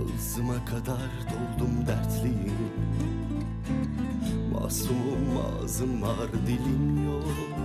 Ağzıma kadar doldum dertliyim. Masumum, ağzım var dilim yok.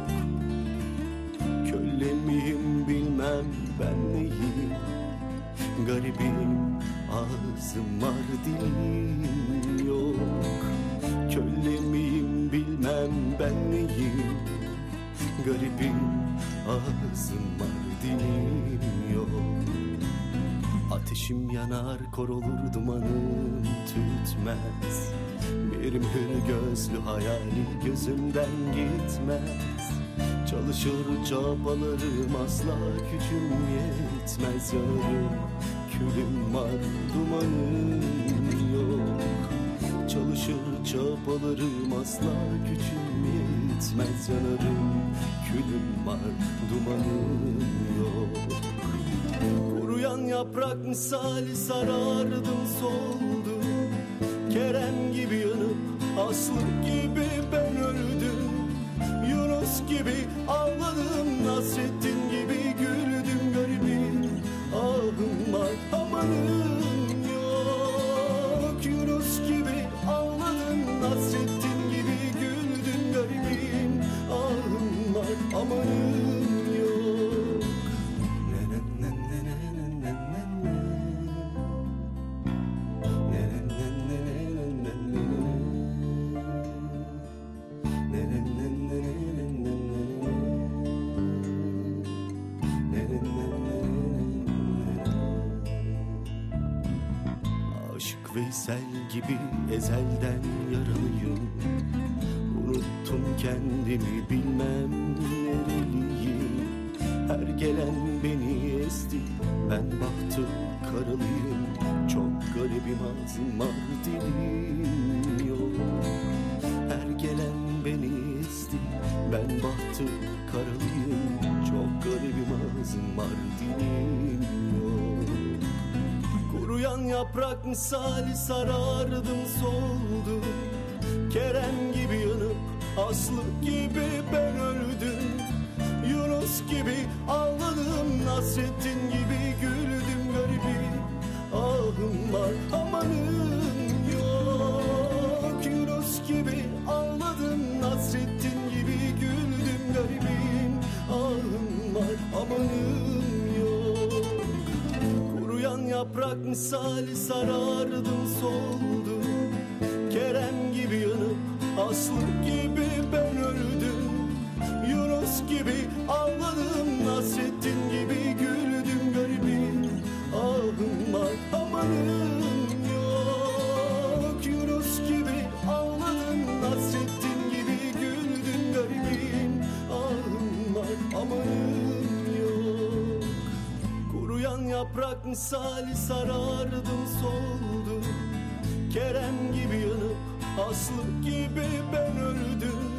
Köle miyim bilmem ben neyim. Garibim, ağzım var dilim yok. Köle miyim bilmem ben neyim. Garibim, ağzım var dilim yok. Ateşim yanar, kor olur dumanım tütmez. Bir mühür gözlü hayali gözümden gitmez. Çalışır çabalarım, asla gücüm yetmez. Yanarım, külüm var, dumanım yok. Çalışır çabalarım, asla gücüm yetmez. Yanarım, külüm var, dumanım yok. Kuruyan yaprak misali sarardım, soldum. Kerem gibi yanıp Aslı gibi ben öldüm. Yunus gibi ağladım, Nasrettin gibi güldüm. Garibim, ahım var, amanım yok. Yunus gibi ağladım, Nasrettin gibi güldüm. Garibim, ahım var, amanım yok. Aşık Veysel gibi ezelden yaralıyım. Unuttum kendimi, bilmem nereliyim. Her gelen beni ezdi, ben bahtım karalıyım. Çok garibim, ağzım var dilim yok. Her gelen beni ezdi, ben bahtım karalıyım. Çok garibim, ağzım var dilim yok. Kuruyan yaprak misali sarardım, soldum. Kerem gibi yanıp Aslı gibi ben öldüm. Yunus gibi ağladım, Nasrettin gibi güldüm. Garibim, ahım var, amanım yok. Yunus gibi ağladım, Nasrettin gibi güldüm. Garibim, ahım var, amanım yok. Kuruyan yaprak misali sarardım, soldum. Kerem gibi yanıp Aslı gibi ben öldüm. Yunus gibi ağladım, Nasrettin gibi güldüm. Garibim, ahım var, amanım yok. Yunus gibi ağladım, Nasrettin gibi güldüm. Garibim, ahım var, amanım yok. Kuruyan yaprak misali sarardım, soldum. Kerem gibi yanıp Aslı gibi ben öldüm.